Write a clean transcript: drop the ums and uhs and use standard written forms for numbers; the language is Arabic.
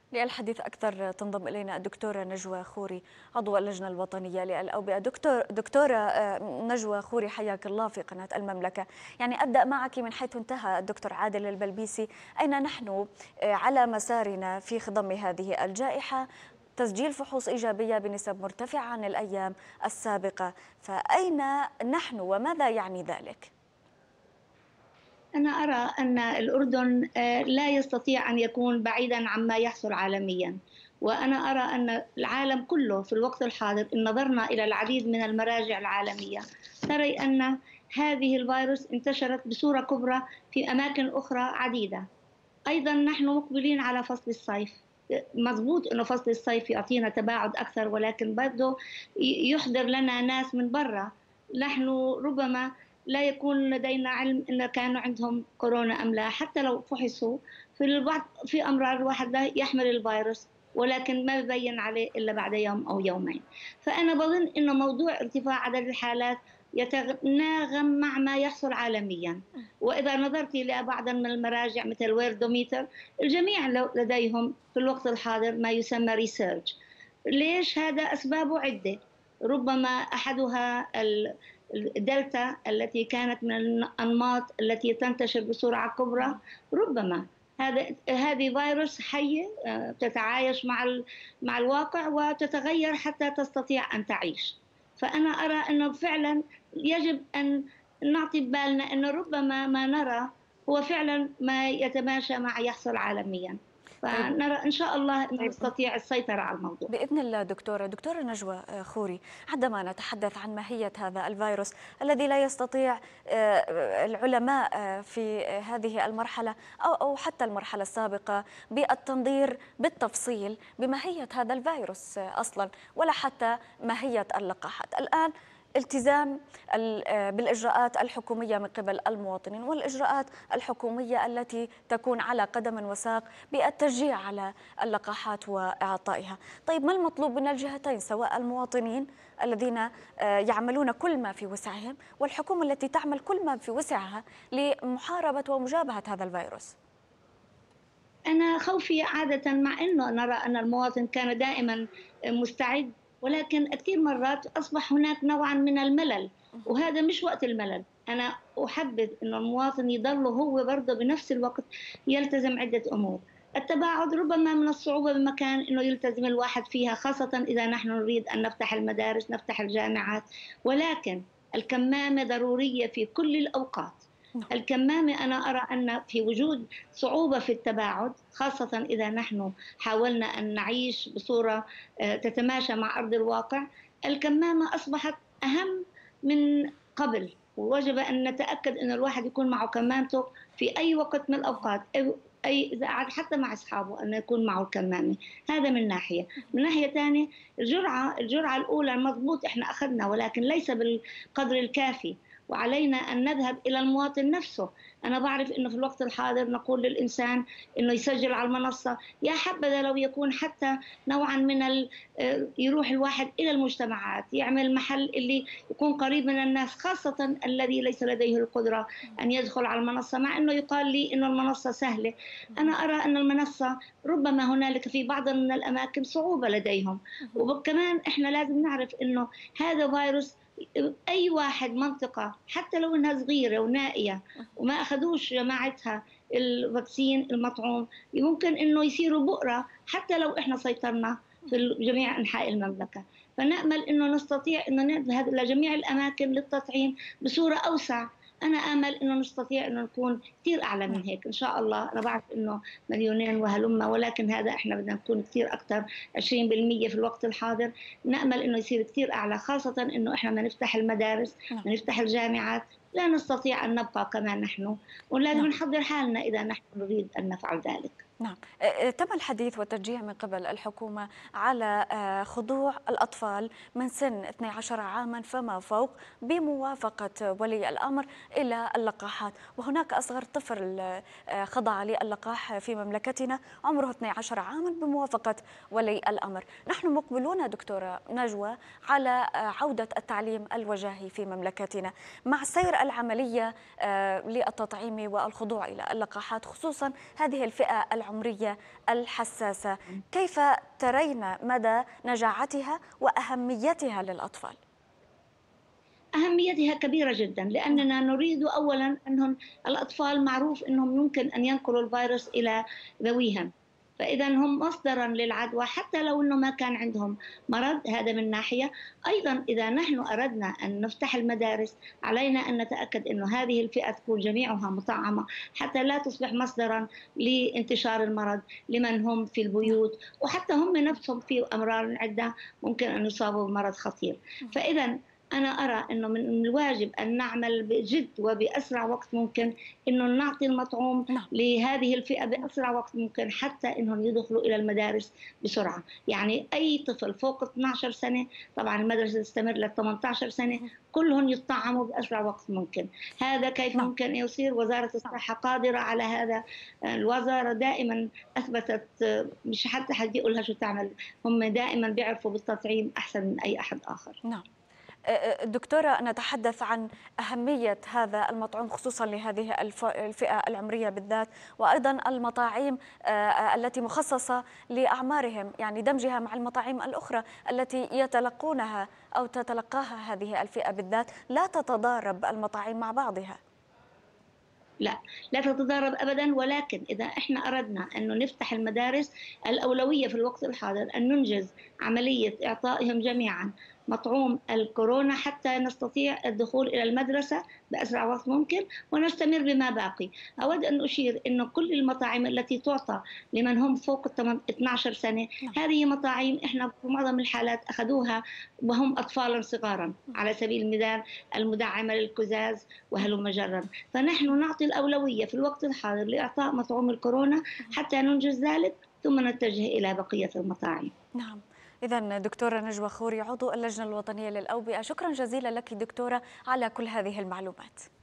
للحديث أكثر تنضم إلينا الدكتورة نجوى خوري عضو اللجنة الوطنية للأوبئة. دكتورة نجوى خوري، حياك الله في قناة المملكة. يعني أبدأ معك من حيث انتهى الدكتور عادل البلبيسي. أين نحن على مسارنا في خضم هذه الجائحة؟ تسجيل فحوص إيجابية بنسب مرتفعة عن الأيام السابقة، فأين نحن وماذا يعني ذلك؟ أنا أرى أن الأردن لا يستطيع أن يكون بعيدا عما يحصل عالميا. وأنا أرى أن العالم كله في الوقت الحاضر إن نظرنا إلى العديد من المراجع العالمية ترى أن هذه الفيروس انتشرت بصورة كبرى في أماكن أخرى عديدة. أيضا نحن مقبلين على فصل الصيف. مضبوط أنه فصل الصيف يعطينا تباعد أكثر، ولكن برضه يحضر لنا ناس من برا. نحن ربما لا يكون لدينا علم إن كانوا عندهم كورونا أم لا، حتى لو فحصوا في البعض في أمراض الواحد لا يحمل الفيروس، ولكن ما يبين عليه إلا بعد يوم أو يومين. فأنا بظن إنه موضوع ارتفاع عدد الحالات يتناغم مع ما يحصل عالميا. وإذا نظرت إلى بعض من المراجع مثل ويردوميتر، الجميع لديهم في الوقت الحاضر ما يسمى ريسيرش. ليش؟ هذا أسبابه عدة. ربما أحدها الدلتا التي كانت من الأنماط التي تنتشر بسرعة كبرى. ربما هذه فيروس حية تتعايش مع الواقع وتتغير حتى تستطيع أن تعيش. فأنا أرى أنه فعلا يجب أن نعطي بالنا أن ربما ما نرى هو فعلا ما يتماشى مع يحصل عالميا. طيب. فنرى إن شاء الله أن نستطيع السيطرة على الموضوع بإذن الله. دكتورة نجوى خوري، عندما نتحدث عن ماهية هذا الفيروس الذي لا يستطيع العلماء في هذه المرحلة أو حتى المرحلة السابقة بالتنظير بالتفصيل بماهية هذا الفيروس أصلا، ولا حتى ماهية اللقاحات. الآن التزام بالإجراءات الحكومية من قبل المواطنين، والإجراءات الحكومية التي تكون على قدم وساق بالتشجيع على اللقاحات وإعطائها. طيب، ما المطلوب من الجهتين، سواء المواطنين الذين يعملون كل ما في وسعهم، والحكومة التي تعمل كل ما في وسعها لمحاربة ومجابهة هذا الفيروس؟ أنا خوفي عادة، مع أنه نرى أن المواطن كان دائما مستعد، ولكن كثير مرات أصبح هناك نوعا من الملل، وهذا مش وقت الملل. أنا أحبذ أن المواطن يضل هو برضه بنفس الوقت يلتزم عدة أمور. التباعد ربما من الصعوبة بمكان أنه يلتزم الواحد فيها، خاصة إذا نحن نريد أن نفتح المدارس نفتح الجامعات، ولكن الكمامة ضرورية في كل الأوقات. الكمامة أنا أرى أن في وجود صعوبة في التباعد، خاصة إذا نحن حاولنا أن نعيش بصورة تتماشى مع أرض الواقع، الكمامة أصبحت أهم من قبل. ووجب أن نتأكد أن الواحد يكون معه كمامته في أي وقت من الأوقات، أي إذا قعد حتى مع أصحابه أن يكون معه الكمامة. هذا من ناحية. من ناحية ثانية، الجرعة الأولى مضبوط إحنا أخذنا، ولكن ليس بالقدر الكافي، وعلينا أن نذهب إلى المواطن نفسه. أنا بعرف أنه في الوقت الحاضر نقول للإنسان أنه يسجل على المنصة، يا حبذا لو يكون حتى نوعا من يروح الواحد إلى المجتمعات، يعمل محل اللي يكون قريب من الناس، خاصة الذي ليس لديه القدرة أن يدخل على المنصة. مع أنه يقال لي أنه المنصة سهلة، أنا أرى أن المنصة ربما هنالك في بعض من الأماكن صعوبة لديهم. وكمان إحنا لازم نعرف أنه هذا فيروس أي واحد منطقة حتى لو إنها صغيرة ونائية وما أخذوش جماعتها الفاكسين المطعوم، ممكن إنه يصيروا بؤرة حتى لو إحنا سيطرنا في جميع أنحاء المملكة. فنأمل إنه نستطيع إنه نذهب لجميع الأماكن للتطعيم بصورة أوسع. أنا آمل إنه نستطيع إنه نكون كثير أعلى من هيك إن شاء الله. أنا بعرف إنه مليونين وهلمة، ولكن هذا إحنا بدنا نكون كثير أكثر، 20% في الوقت الحاضر. نأمل إنه يصير كثير أعلى، خاصة إنه إحنا بدنا نفتح المدارس، بدنا نفتح الجامعات. لا نستطيع أن نبقى كمان نحن، ولازم نحضر حالنا إذا نحن نريد أن نفعل ذلك. نعم. تم الحديث والتشجيع من قبل الحكومة على خضوع الأطفال من سن 12 عاما فما فوق بموافقة ولي الأمر إلى اللقاحات، وهناك أصغر طفل خضع للقاح في مملكتنا عمره 12 عاما بموافقة ولي الأمر. نحن مقبلون دكتورة نجوى على عودة التعليم الوجاهي في مملكتنا مع سير العملية للتطعيم والخضوع إلى اللقاحات، خصوصا هذه الفئة العمرية العمرية الحساسة، كيف ترين مدى نجاعتها وأهميتها للأطفال؟ أهميتها كبيرة جدا، نعم. لأننا نريد أولا أنهم الأطفال معروف أنهم يمكن أن ينقلوا الفيروس إلى ذويهم، فإذا هم مصدرا للعدوى حتى لو أنه ما كان عندهم مرض. هذا من ناحية. أيضا إذا نحن أردنا أن نفتح المدارس علينا أن نتأكد أن هذه الفئة تكون جميعها مطعمة حتى لا تصبح مصدرا لانتشار المرض لمن هم في نعم. البيوت، وحتى هم نفسهم في أمراض عدة ممكن أن يصابوا بمرض خطير. فإذا أنا أرى أنه من الواجب أن نعمل بجد وبأسرع وقت ممكن، أنه نعطي المطعوم نعم. لهذه الفئة بأسرع وقت ممكن حتى أنهم يدخلوا إلى المدارس بسرعة. يعني أي طفل فوق 12 سنة، طبعا المدرسة تستمر ل 18 سنة، كلهم يطعموا بأسرع وقت ممكن. هذا كيف نعم. ممكن يصير؟ وزارة الصحة قادرة على هذا. الوزارة دائما أثبتت، مش حتى حد يقولها شو تعمل، هم دائما بيعرفوا بالتطعيم أحسن من أي أحد آخر. نعم. دكتورة، نتحدث عن أهمية هذا المطعوم خصوصا لهذه الفئة العمرية بالذات، وأيضا المطاعيم التي مخصصة لأعمارهم، يعني دمجها مع المطاعيم الأخرى التي يتلقونها أو تتلقاها هذه الفئة بالذات، لا تتضارب المطاعيم مع بعضها. لا، لا تتضارب أبدا. ولكن إذا إحنا أردنا أنه نفتح المدارس، الأولوية في الوقت الحاضر أن ننجز عملية إعطائهم جميعا مطعوم الكورونا حتى نستطيع الدخول إلى المدرسة بأسرع وقت ممكن ونستمر بما باقي. أود أن أشير أنه كل المطاعم التي تعطى لمن هم فوق 12 سنة، نعم. هذه مطاعم إحنا في معظم الحالات أخذوها وهم أطفالا صغارا، على سبيل المثال المدعمة للكزاز وهلم جرا. فنحن نعطي الأولوية في الوقت الحاضر لإعطاء مطعوم الكورونا حتى ننجز ذلك، ثم نتجه إلى بقية المطاعم. نعم. إذا دكتورة نجوى خوري، عضو اللجنة الوطنية للأوبئة، شكرا جزيلا لك دكتورة على كل هذه المعلومات.